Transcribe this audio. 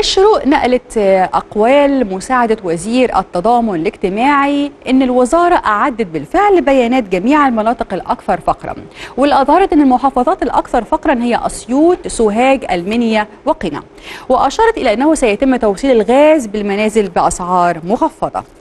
الشروق نقلت أقوال مساعدة وزير التضامن الاجتماعي إن الوزارة أعدت بالفعل بيانات جميع المناطق الأكثر فقرا، واللي أظهرت أن المحافظات الأكثر فقرا هي أسيوط، سوهاج، المنيا وقنا، وأشارت إلى أنه سيتم توصيل الغاز بالمنازل بأسعار مخفضة.